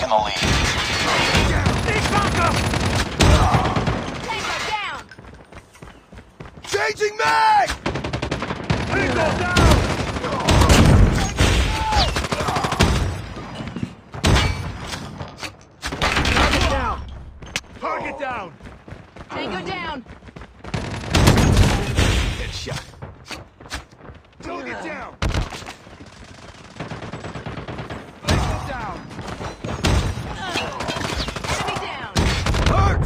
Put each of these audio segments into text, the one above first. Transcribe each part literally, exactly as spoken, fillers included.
taking the lead. Tango down! Changing mag! Tango down! Target down! Target down! Tango down! Headshot. Target down! Tango down! Enemy down! Hurt!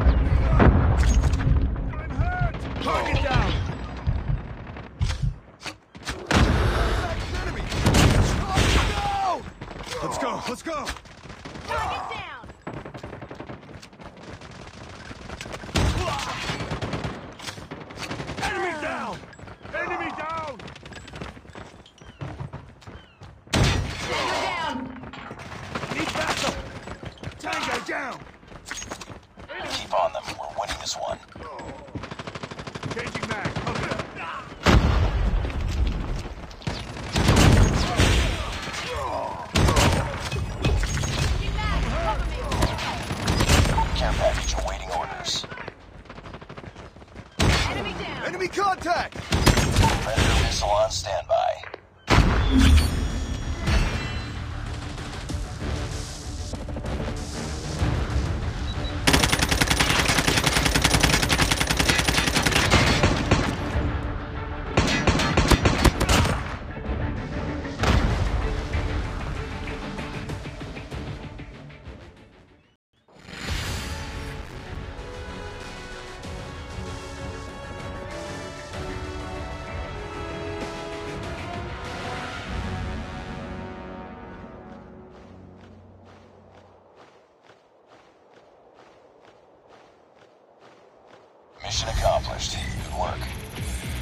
I'm hurt! Target down! Enemy! Let's go! Let's go! Target down! Enemy down! Enemy down! Tango down! Need backup! Tango down! Keep on them. We're winning this one. Changing mag. Changing mag! Cover me! Care package awaiting orders. Enemy down! Enemy contact! Predator missile on standby. Mission accomplished. Good work.